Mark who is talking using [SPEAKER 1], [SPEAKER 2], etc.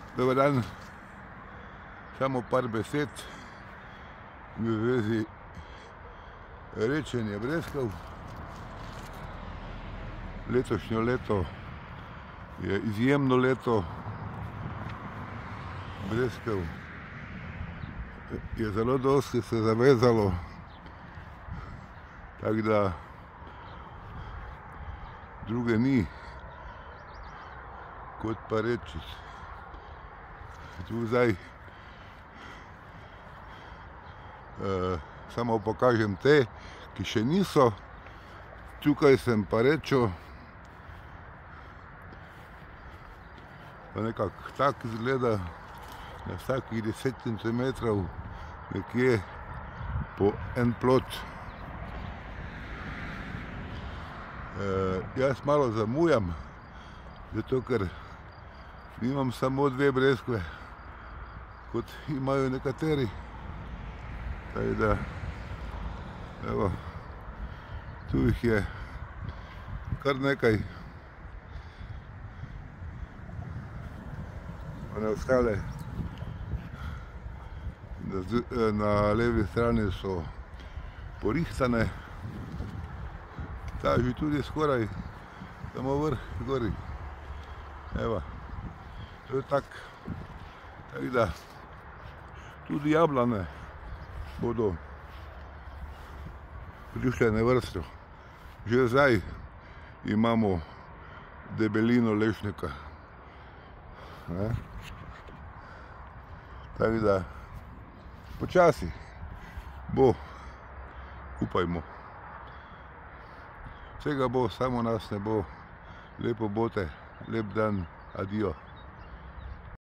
[SPEAKER 1] Dober dan, samo par besed v zvezi rečenja breskev. Letošnje leto je izjemno leto. Breskev je zelo dosti se zavezalo, tako da druge ni, kot pa reči. Tu zdaj samo pokažem te, ki še niso. Tukaj sem pa rečel, pa nekako tak izgleda, na vsakih 10 cm nekje po en plot. Jaz malo zamujam, zato ker nimam samo 2 breskve, kot imajo nekateri. Tako da, evo, tu jih je kar nekaj. One ostale na levi strani so porihtane. Ta že tudi skoraj, samo vrh gori. Evo, to je tako da tudi jablane bodo prišle na vrsto. Že zdaj imamo debelino lešnika. Tako da počasi bo, upajmo. Vsega bo, samo nas ne bo. Lepo bote, lep dan, adijo.